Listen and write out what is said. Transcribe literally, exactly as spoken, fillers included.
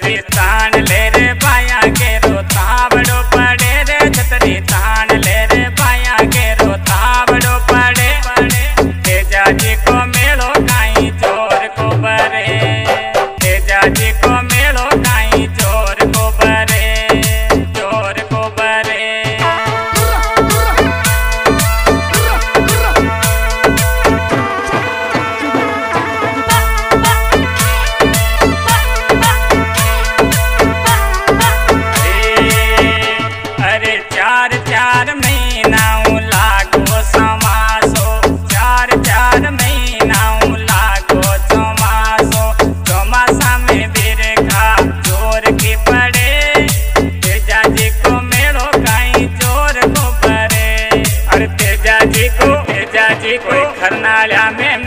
छतरी तान ले रे बाया के रो तावड़ो पड़े रे छतरी तान ले रे बाया के रो तावड़ो पड़े तेजा जी को मेलो काई जोर को बरे तेजा जी को मेलो काई जोर को बरे जोर को बरे चार चार महीना लागो समासो चार चार महीना लागो चौमासो चौमासा में बिरखा जोर की पड़े तेजा जी को मेलो काई जोर को पड़े अरे तेजा जी को तेजा जी को खरनाला में